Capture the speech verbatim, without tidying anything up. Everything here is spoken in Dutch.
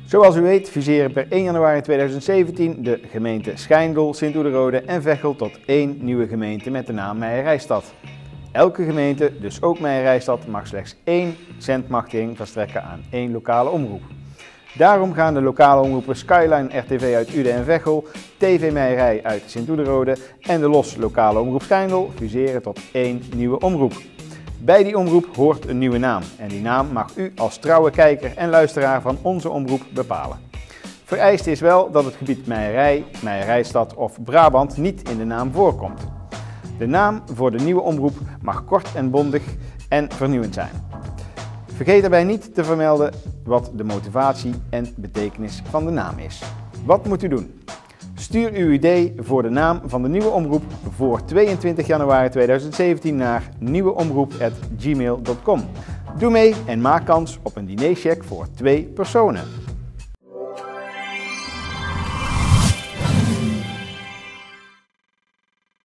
Zoals u weet fuseren per één januari tweeduizend zeventien de gemeenten Schijndel, Sint-Oederode en Veghel tot één nieuwe gemeente met de naam Meijerijstad. Elke gemeente, dus ook Meijerijstad, mag slechts één zendmachtiging verstrekken aan één lokale omroep. Daarom gaan de lokale omroepen Skyline R T V uit Uden en Veghel, T V Meierij uit Sint-Oederode en de los lokale omroep Schijndel fuseren tot één nieuwe omroep. Bij die omroep hoort een nieuwe naam en die naam mag u als trouwe kijker en luisteraar van onze omroep bepalen. Vereist is wel dat het gebied Meierij, Meijerijstad of Brabant niet in de naam voorkomt. De naam voor de nieuwe omroep mag kort en bondig en vernieuwend zijn. Vergeet daarbij niet te vermelden wat de motivatie en betekenis van de naam is. Wat moet u doen? Stuur uw idee voor de naam van de nieuwe omroep voor tweeëntwintig januari tweeduizend zeventien naar nieuweomroep apenstaartje gmail punt com. Doe mee en maak kans op een dinercheck voor twee personen.